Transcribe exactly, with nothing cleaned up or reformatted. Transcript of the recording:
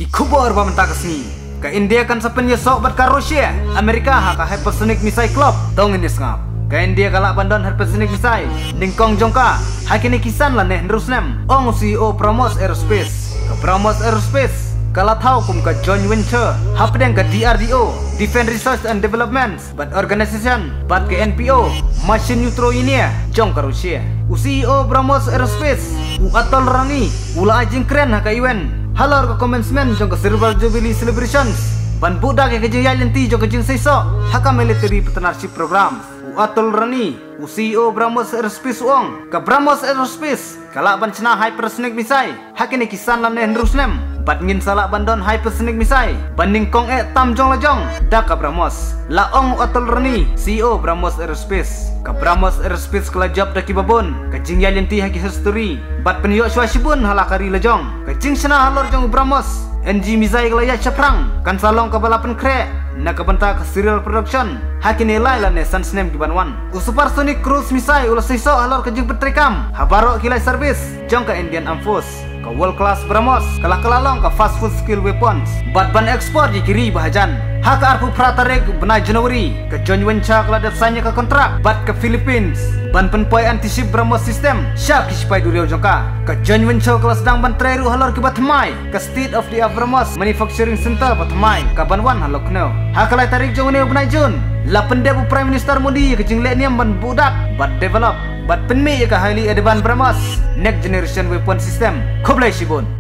Ikubor pamenta kesni. Ke India kan sepen yesok bat ka Rusia. Amerika haka hypersonic missile club. Tong ini ngap. Ke India kalak bandon hypersonic missile. Ningkong jongka. Hakini kisan lah neh nerusnem. Ong C E O Promos Aerospace. Ke Promos Aerospace. Kalau tahu kum ke joint venture. Hapdeng ke D R D O. Defense Research and Development. Bat organization. Bat ke N P O. Machine Neutro ini ya. Jong ke Rusia. U C E O Promos Aerospace. U atol rani. Ula ajing keren haka event. Halor ke commencement jong ke Silver Jubilee Celebrations. Ban budak ke kejeng yalenti jong kejeng sesok. Haka military partnership program. U atol rani. U C E O Promos Aerospace uang. Ke Promos Aerospace. Kalak ban cina hypersonic missile. Hakini kisan lam neh nerusnem. Bat ngin salak bandon hypersonic missile. Banding kong e tam jong lajong. Dak ka Promos. Laong atol rani. C E O Promos Aerospace. Ka Promos Aerospace kala job daki babon. Kajing yalenti haki history. Bat peniyok swasibun halakari lajong. Kajing sana halor jong Promos. N G missile kala ya caprang. Kan salong ka balapan krek. Na kabanta ka serial production. Hakini lai la ne sansnem ki banwan. U supersonic cruise missile ula siso halor kajing petrekam. Habaro kilai service. Jong ka Indian Armed Force. Ka world class Promos. Kala kelalong ka fast food skill weapons. Bat ban ekspor di kiri bahajan. Haka arpu pratarek benai Januari. Ke joint venture kala dasanya ke kontrak. Bat ke Philippines. Ban penpoi anti-ship Promos system. Syak kisipai duriau jongka. Ke joint venture kala sedang ban trairu halor ki Batmai. Ke state of the art Promos manufacturing center Batmai. Ka banwan halok no. Haka lai tarik jong ne benai Jun. La pendebu Prime Minister Modi ke jing le niam ban budak. Bat develop. Bat penmi ka highly advanced Promos next generation weapon system. Koblai sibun.